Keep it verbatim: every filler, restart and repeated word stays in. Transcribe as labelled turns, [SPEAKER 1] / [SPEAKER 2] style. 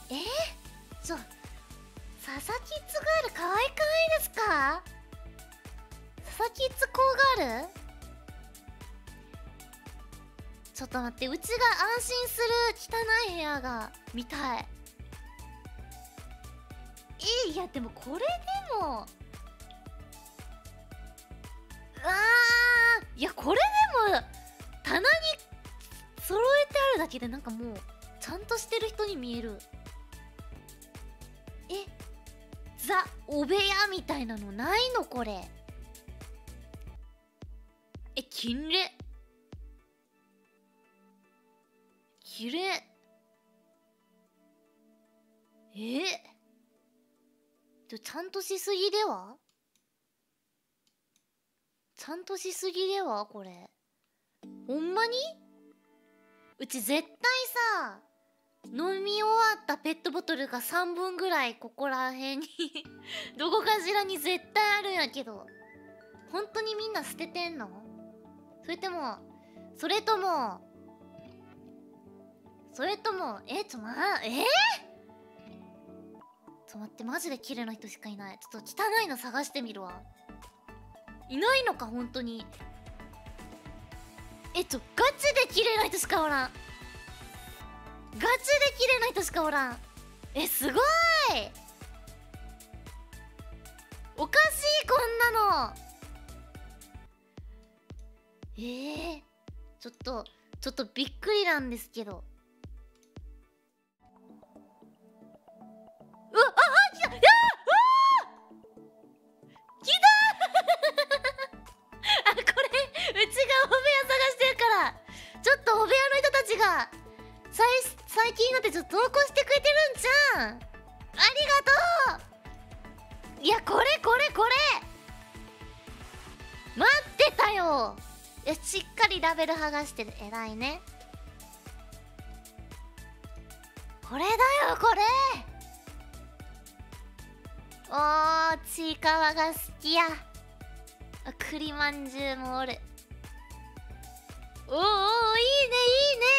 [SPEAKER 1] えー、ちょ佐々木ッズガール可愛くないですか？佐々木ッズコーガール、ちょっと待って、うちが安心する汚い部屋が見たい。えー、いやでもこれでもあー、いやこれでも棚に揃えてあるだけでなんかもうちゃんとしてる人に見える。え、ザ・お部屋みたいなのないのこれ。え、きれきれえー、ちょちゃんとしすぎではちゃんとしすぎではこれ。ほんまにうち絶対さ、飲み終わったペットボトルがさんぶんぐらいここらへんにどこかしらに絶対あるんやけど、本当にみんな捨ててんの？それともそれともそれともえちょまえー、ちょ待って、マジで綺麗な人しかいない。ちょっと汚いの探してみるわ。いないのか本当に。えちょガチで綺麗な人しかおらん。ガチで綺麗な人しかおらん。えすごい、おかしいこんなの。えー、ちょっとちょっとびっくりなんですけど。うわ、ああ、来た、いや来たあ、これうちがお部屋探してるから、ちょっとお部屋の人たちが最最近になってちょっと投稿してくれてるんじゃん。ありがとう。いやこれこれこれ待ってたよ。いやしっかりラベル剥がしてる、偉いね。これだよこれ。おー、ちいかわが好きや。栗まんじゅうもおる。おーおー、いいねいいね。